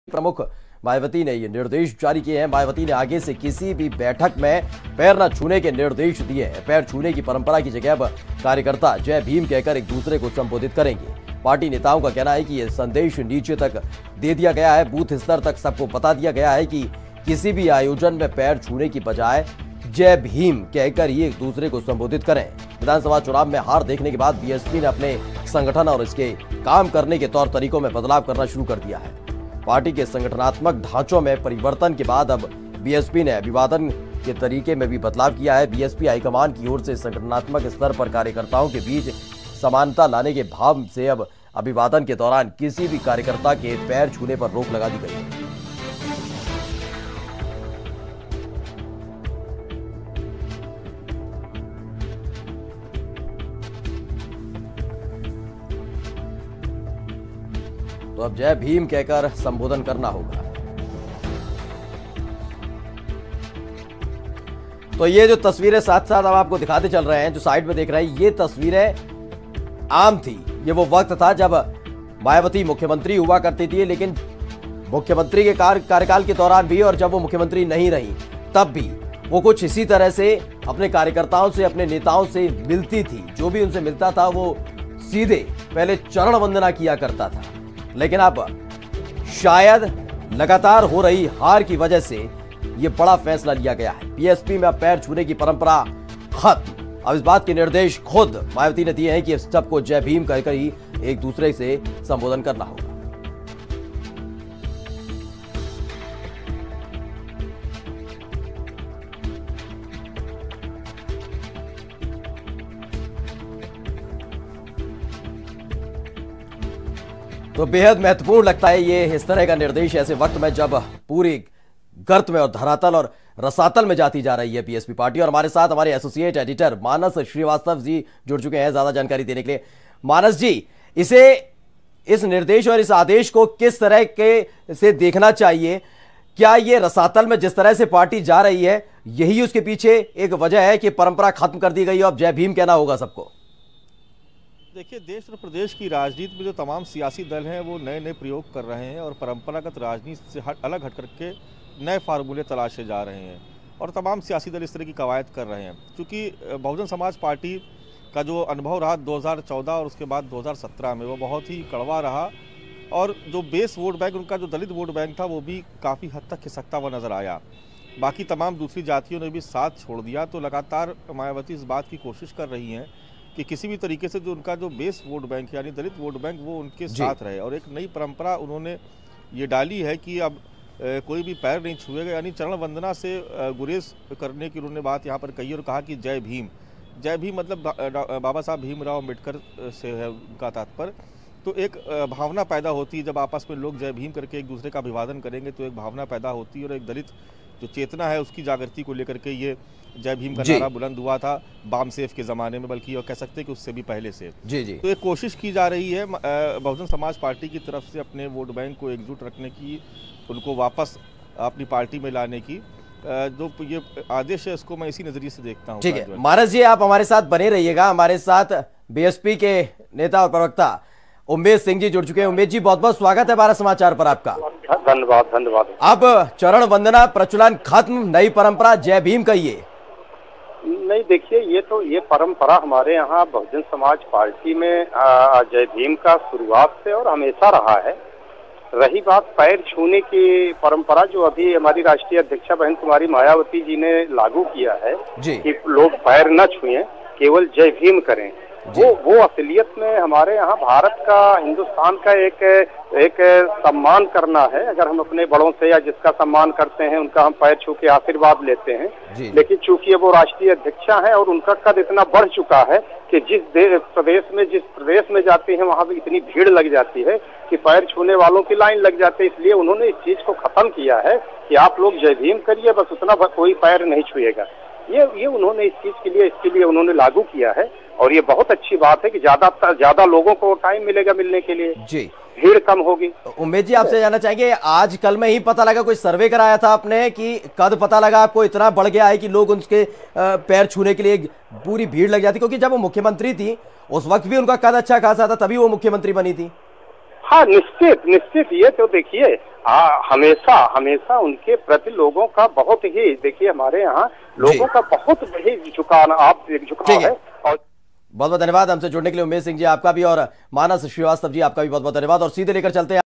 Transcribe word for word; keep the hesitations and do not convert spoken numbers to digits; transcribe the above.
प्रमुख मायावती ने ये निर्देश जारी किए हैं। मायावती ने आगे से किसी भी बैठक में पैर न छूने के निर्देश दिए हैं। पैर छूने की परंपरा की जगह अब कार्यकर्ता जय भीम कहकर एक दूसरे को संबोधित करेंगे। पार्टी नेताओं का कहना है कि यह संदेश नीचे तक दे दिया गया है, बूथ स्तर तक सबको बता दिया गया है कि किसी भी आयोजन में पैर छूने की बजाय जय भीम कहकर ही एक दूसरे को संबोधित करें। विधानसभा चुनाव में हार देखने के बाद बीएसपी ने अपने संगठन और इसके काम करने के तौर तरीकों में बदलाव करना शुरू कर दिया है। पार्टी के संगठनात्मक ढांचों में परिवर्तन के बाद अब बीएसपी ने अभिवादन के तरीके में भी बदलाव किया है। बीएसपी हाईकमान की ओर से संगठनात्मक स्तर पर कार्यकर्ताओं के बीच समानता लाने के भाव से अब अभिवादन के दौरान किसी भी कार्यकर्ता के पैर छूने पर रोक लगा दी गई है। तो अब जय भीम कहकर संबोधन करना होगा। तो ये जो तस्वीरें साथ साथ अब आपको दिखाते चल रहे हैं, जो साइड में देख रहे हैं, ये तस्वीरें आम थी। ये वो वक्त था जब मायावती मुख्यमंत्री हुआ करती थी, लेकिन मुख्यमंत्री के कार्य कार्यकाल के दौरान भी और जब वो मुख्यमंत्री नहीं रही तब भी वो कुछ इसी तरह से अपने कार्यकर्ताओं से, अपने नेताओं से मिलती थी। जो भी उनसे मिलता था वो सीधे पहले चरण वंदना किया करता था। लेकिन अब शायद लगातार हो रही हार की वजह से यह बड़ा फैसला लिया गया है। बीएसपी में अब पैर छूने की परंपरा खत्म। अब इस बात के निर्देश खुद मायावती ने दिए हैं कि सबको जय भीम कहकर ही एक दूसरे से संबोधन करना होगा। तो बेहद महत्वपूर्ण लगता है ये इस तरह का निर्देश ऐसे वक्त में जब पूरी गर्त में और धरातल और रसातल में जाती जा रही है बीएसपी पार्टी। और हमारे साथ हमारे एसोसिएट एडिटर मानस श्रीवास्तव जी जुड़ चुके हैं ज्यादा जानकारी देने के लिए। मानस जी, इसे इस निर्देश और इस आदेश को किस तरह के से देखना चाहिए? क्या ये रसातल में जिस तरह से पार्टी जा रही है यही उसके पीछे एक वजह है कि परंपरा खत्म कर दी गई और अब जय भीम कहना होगा सबको? देखिए, देश और प्रदेश की राजनीति में जो तमाम सियासी दल हैं वो नए नए प्रयोग कर रहे हैं और परंपरागत राजनीति से हट अलग हट करके नए फार्मूले तलाशे जा रहे हैं और तमाम सियासी दल इस तरह की कवायद कर रहे हैं। क्योंकि बहुजन समाज पार्टी का जो अनुभव रहा दो हज़ार चौदह और उसके बाद दो हज़ार सत्रह में, वो बहुत ही कड़वा रहा और जो बेस वोट बैंक, उनका जो दलित वोट बैंक था, वो भी काफ़ी हद तक खिसकता हुआ नज़र आया। बाकी तमाम दूसरी जातियों ने भी साथ छोड़ दिया। तो लगातार मायावती इस बात की कोशिश कर रही हैं कि किसी भी तरीके से जो उनका जो बेस वोट बैंक यानी दलित वोट बैंक वो उनके साथ रहे। और एक नई परंपरा उन्होंने ये डाली है कि अब ए, कोई भी पैर नहीं छुएगा, यानी चरण वंदना से गुरेज करने की उन्होंने बात यहाँ पर कही और कहा कि जय भीम। जय भीम मतलब बाबा साहब भीमराव अम्बेडकर से है उनका तात्पर्य। तो एक भावना पैदा होती है जब आपस में लोग जय भीम करके एक दूसरे का अभिवादन करेंगे, तो एक भावना पैदा होती है और एक दलित जो चेतना है उसकी जागृति को लेकर के ये जय भीम का नारा बुलंद हुआ था बाम सेफ के ज़माने में, बल्कि और कह सकते हैं कि उससे भी पहले से। जी जी। तो एक कोशिश की जा रही है बहुजन समाज पार्टी की तरफ से अपने वोट बैंक को एकजुट रखने की, उनको वापस अपनी पार्टी में लाने की। जो ये आदेश है उसको मैं इसी नज़रिए से देखता हूँ। ठीक है मानस जी, आप हमारे साथ बने रहिएगा। हमारे साथ बीएसपी के नेता और प्रवक्ता उमेश सिंह जी जुड़ चुके हैं। उमेश जी, बहुत बहुत स्वागत है भारत समाचार पर आपका। धन्यवाद धन्यवाद। अब चरण वंदना प्रचलन खत्म, नई परंपरा जय भीम कहिए। नहीं, देखिए, ये तो ये परंपरा हमारे यहाँ बहुजन समाज पार्टी में जय भीम का शुरुआत से और हमेशा रहा है। रही बात पैर छूने की परंपरा, जो अभी हमारी राष्ट्रीय अध्यक्षा बहन कुमारी मायावती जी ने लागू किया है कि लोग पैर न छुएं, केवल जय भीम करें, वो वो असलियत में हमारे यहाँ भारत का, हिंदुस्तान का एक एक सम्मान करना है। अगर हम अपने बड़ों से या जिसका सम्मान करते हैं उनका हम पैर छू के आशीर्वाद लेते हैं, लेकिन चूंकि वो राष्ट्रीय अध्यक्षा है और उनका कद इतना बढ़ चुका है कि जिस प्रदेश में जिस प्रदेश में जाते हैं वहाँ भी इतनी भीड़ लग जाती है कि पैर छूने वालों की लाइन लग जाती है। इसलिए उन्होंने इस चीज को खत्म किया है कि आप लोग जय भीम करिए, बस उतना कोई पैर नहीं छुएगा। ये ये उन्होंने इस चीज के लिए इसके लिए उन्होंने लागू किया है और ये बहुत अच्छी बात है कि ज्यादा ज्यादा लोगों को टाइम मिलेगा मिलने के लिए, जी भीड़ कम होगी। उमेश जी, आपसे जानना चाहेंगे, आज कल में ही पता लगा, कोई सर्वे कराया था आपने कि कद पता लगा आपको इतना बढ़ गया है कि लोग उनके पैर छूने के लिए पूरी भीड़ लग जाती? क्योंकि जब वो मुख्यमंत्री थी उस वक्त भी उनका कद अच्छा खासा था, तभी वो मुख्यमंत्री बनी थी। हाँ, निश्चित निश्चित। ये तो देखिए हमेशा हमेशा उनके प्रति लोगों का बहुत ही, देखिए हमारे यहाँ लोगों का बहुत ही झुकाव आप झुकाव है। और बहुत बहुत धन्यवाद हमसे जुड़ने के लिए उमेश सिंह जी आपका भी, और मानस श्रीवास्तव जी आपका भी बहुत बहुत धन्यवाद। और सीधे लेकर चलते हैं